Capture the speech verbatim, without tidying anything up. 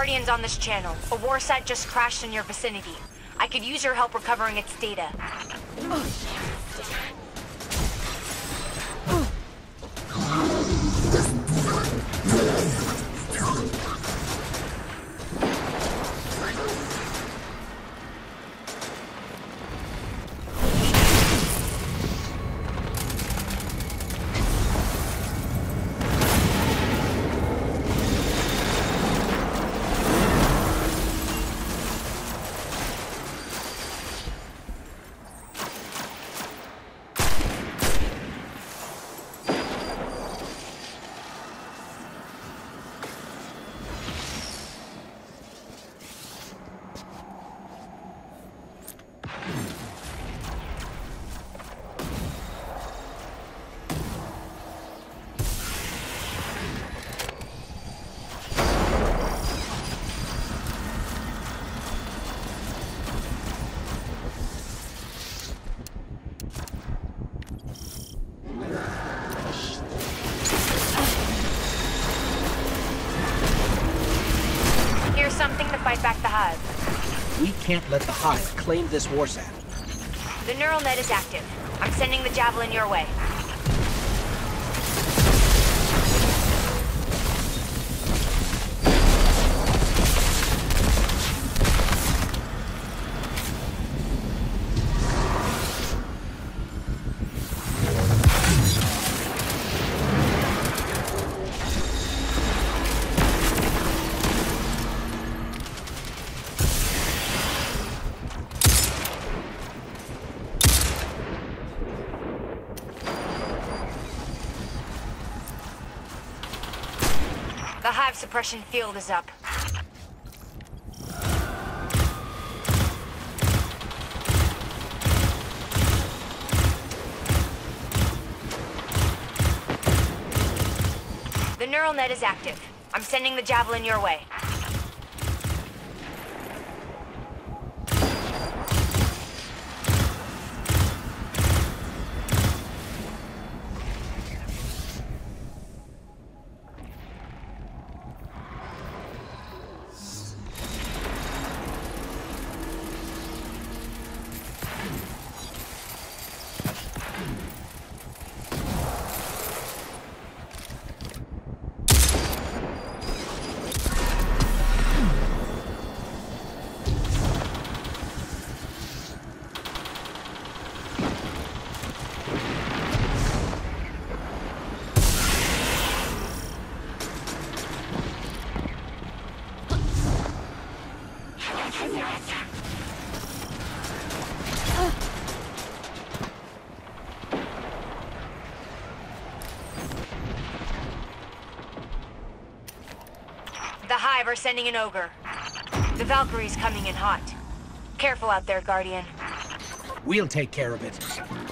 Guardians on this channel. A war site just crashed in your vicinity. I could use your help recovering its data. Something to fight back the Hive. We can't let the Hive claim this war sat. The neural net is active. I'm sending the Javelin your way. The Hive suppression field is up. The neural net is active. I'm sending the Javelin your way. The Hive are sending an ogre. The Valkyrie's coming in hot. Careful out there, Guardian. We'll take care of it.